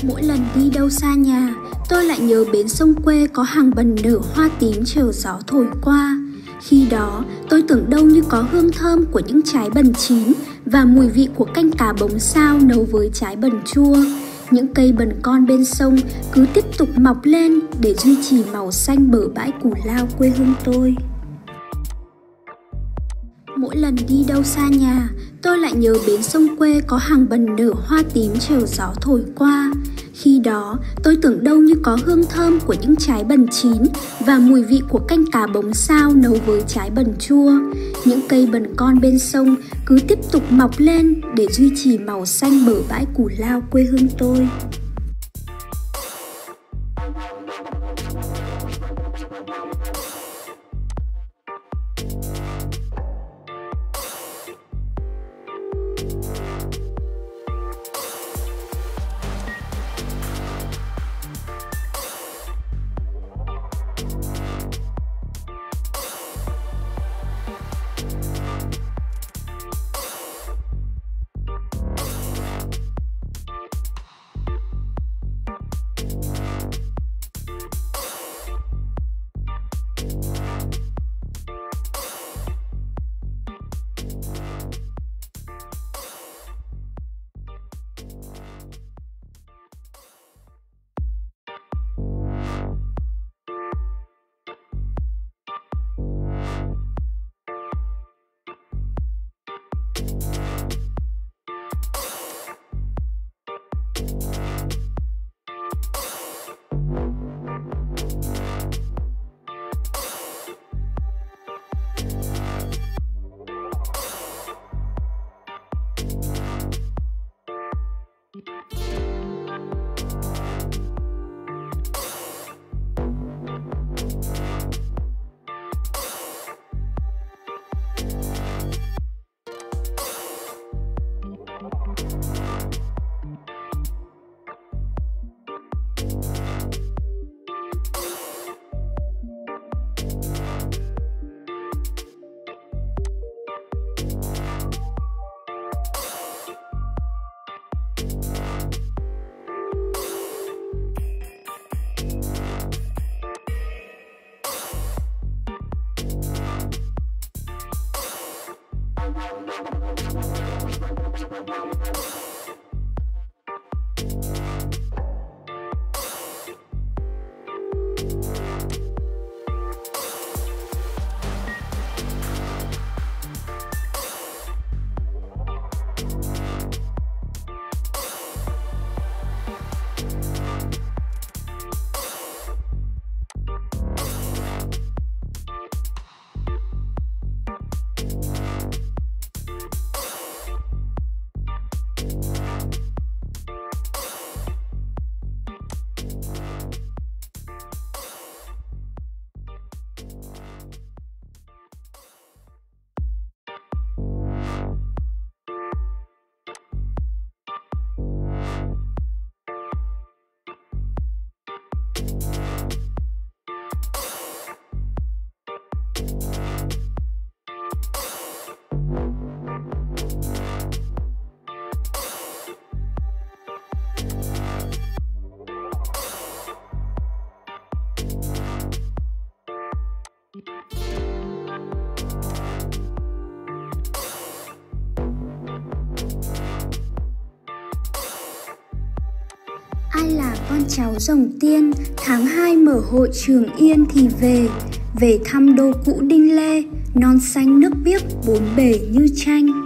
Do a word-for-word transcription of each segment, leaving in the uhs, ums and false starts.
Mỗi lần đi đâu xa nhà, tôi lại nhớ bến sông quê có hàng bần nở hoa tím chờ gió thổi qua. Khi đó, tôi tưởng đâu như có hương thơm của những trái bần chín và mùi vị của canh cá bống sao nấu với trái bần chua. Những cây bần con bên sông cứ tiếp tục mọc lên để duy trì màu xanh bờ bãi Cù Lao quê hương tôi. Mỗi lần đi đâu xa nhà, tôi lại nhớ bến sông quê có hàng bần nở hoa tím chờ gió thổi qua. Khi đó, tôi tưởng đâu như có hương thơm của những trái bần chín và mùi vị của canh cá bống sao nấu với trái bần chua. Những cây bần con bên sông cứ tiếp tục mọc lên để duy trì màu xanh bờ bãi Cù Lao quê hương tôi. Ai là con cháu rồng tiên, tháng hai mở hội Trường Yên thì về, về thăm đô cũ Đinh Lê, non xanh nước biếc bốn bề như tranh.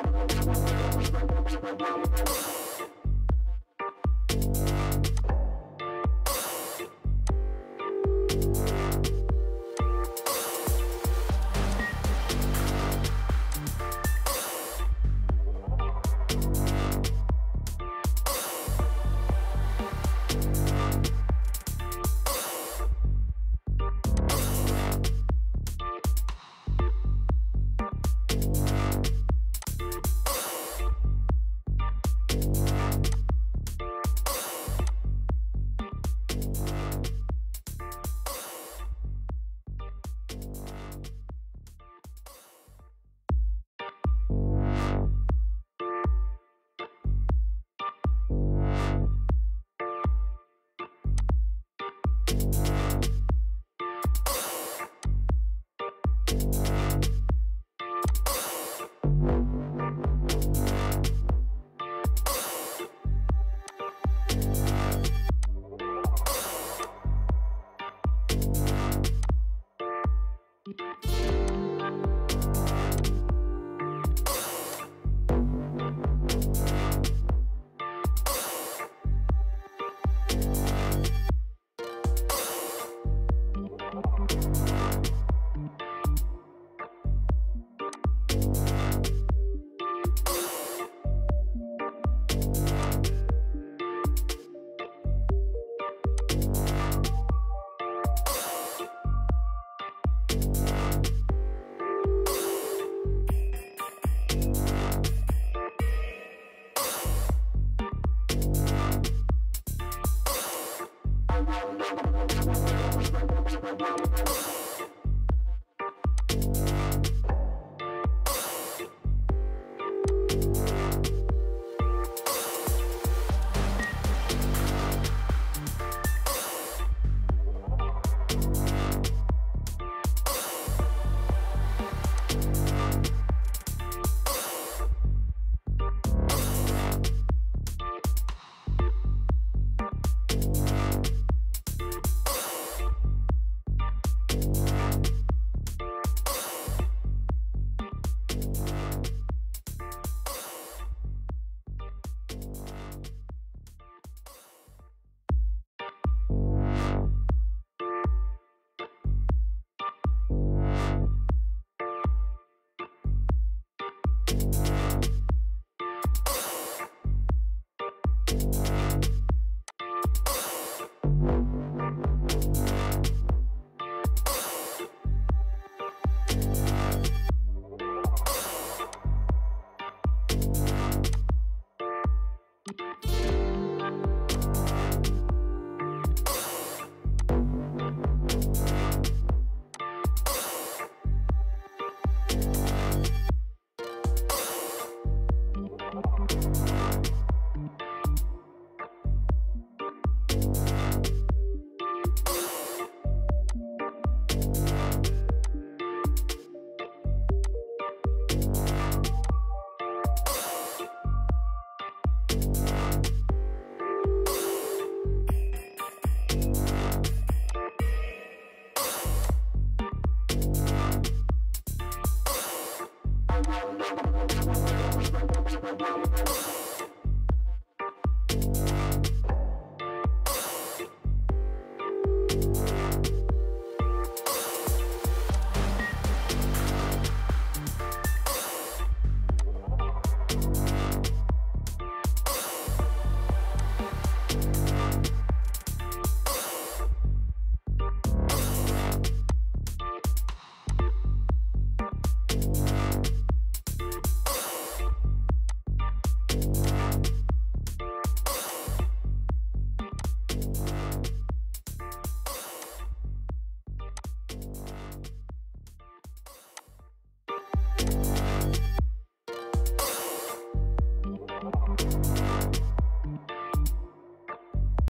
you